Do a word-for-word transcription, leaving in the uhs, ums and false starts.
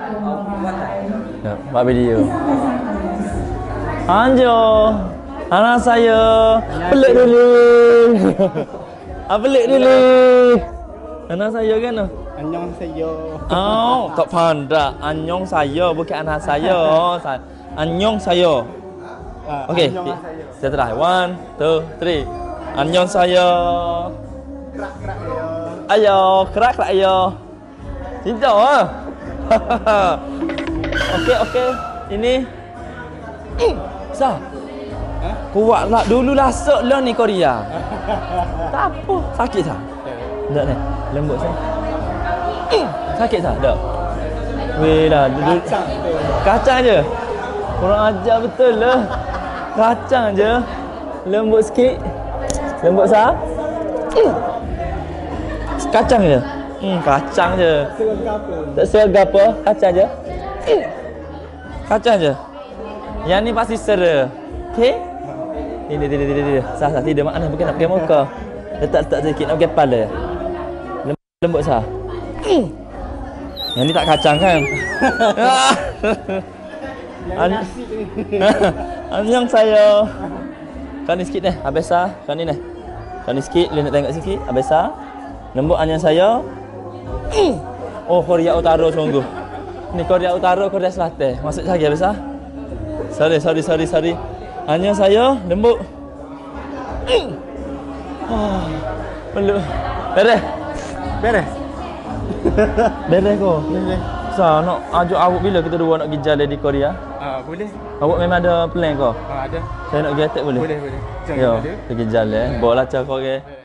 Ya, buat video. Anjo, anak saya pelik dulu. Ah pelik dulu. Anak saya kan? Annyeong saya. Oh, tak pandai. Annyeong saya bukan anak saya. Oh, saya. Annyeong saya. Okey. Kita try. One, two, three. Annyeong saya. Kerak-kerak ya. Ayo, kerak-kerak ayo. Cinta ah. Okey, okey. Ini. Sa. Ha? Kuatlah dulu lasuk lah ni Korea. Tak apa. Sakit tak? Tak ni. Lembut saya. Sakit tak? Tak. Weh lah. Duduk. Kacang tu. Kacang je. Kurang ajar betul lah. Kacang je. Lembut sikit. Lembut sah. Kacang je. Hmm, kacang je. Serga apa? Tak serga apa. Kacang je. Kacang je. Yang ni pasti sera. Okey? Ini dia dia dia dia. Sah sah tidak makna bukan nak pakai muka. Letak-letak sikit nak pakai kepala. Lembut sah. Yang ni tak kacang kan? An Annyeong saya. Kan ni sikit ni, habis sah. Kan ni ni. Kan ni sikit, dia nak tengok sikit, habis sah. Lembut annyeong saya. Oh, Korea Utara sungguh. Ni Korea Utara, Korea Selatan. Masuk lagi habis sah. Sorry, sorry, sorry, sorry. Annyeong saya, lembut. Oh, perlu. Beres. Beres. Beres ko. Beres. Sa nak ajak awak bila kita dua nak pergi jalan di Korea? Ah, boleh. Awak memang ada plan ko? Ah, ada. Saya nak pergi atas boleh? Boleh, boleh. Yo, pergi jalan. Bawa lah cakap okay.